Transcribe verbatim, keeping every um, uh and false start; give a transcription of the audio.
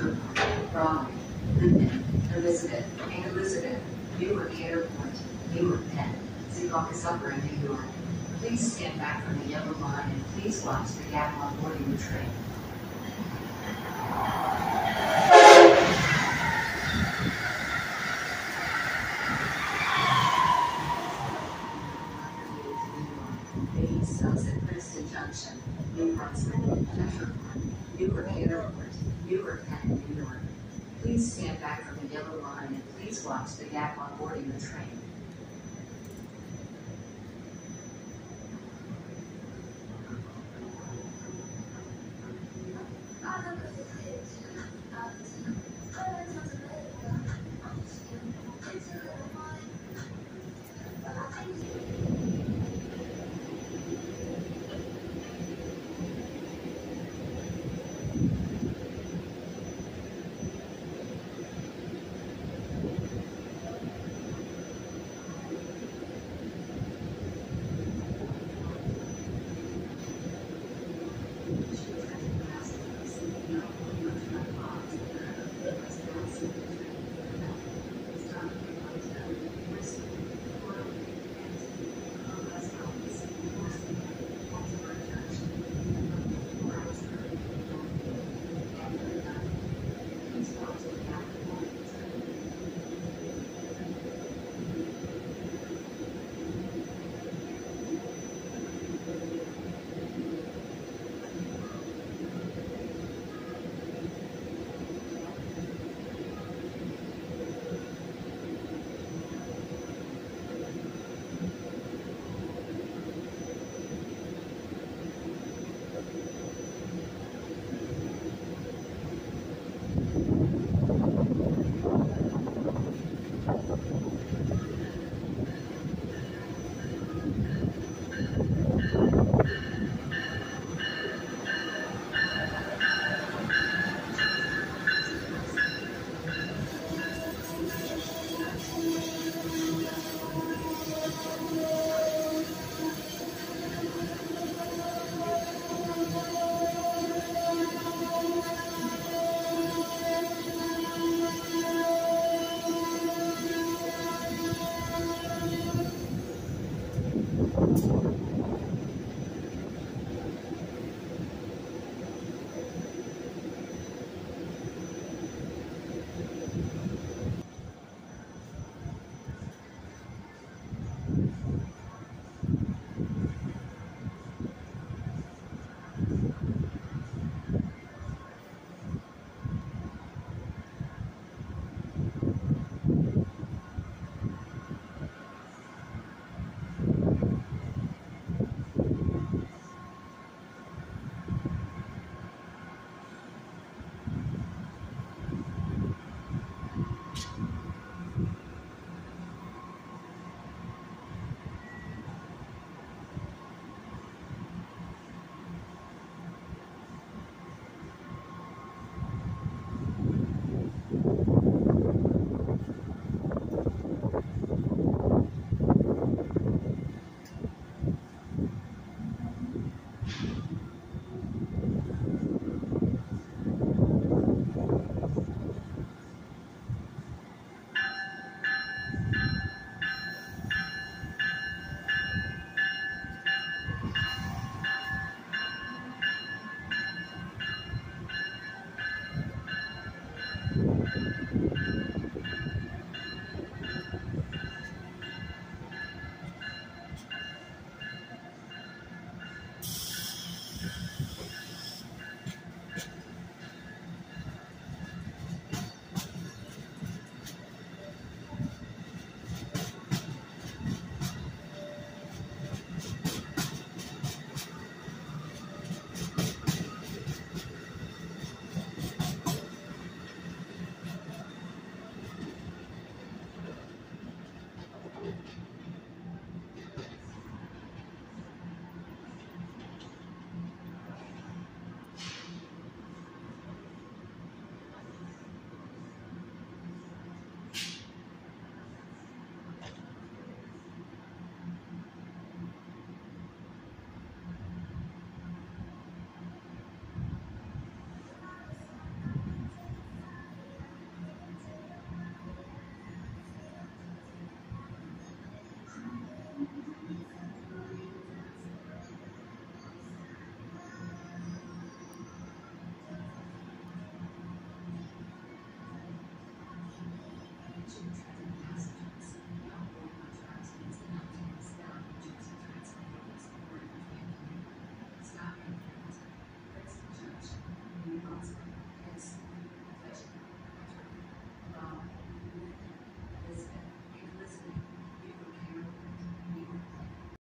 Metro, Raleigh, Linden, Elizabeth, and Elizabeth, Newark Airport, Newark Penn, Secaucus Upper in New York. Please stand back from the yellow line and please watch the gap on boarding the train. The east stops at Princeton Junction, New Brunswick, Metro, Newark Airport, Newark Penn, New York. Please stand back from the yellow line and please watch the gap on boarding the train.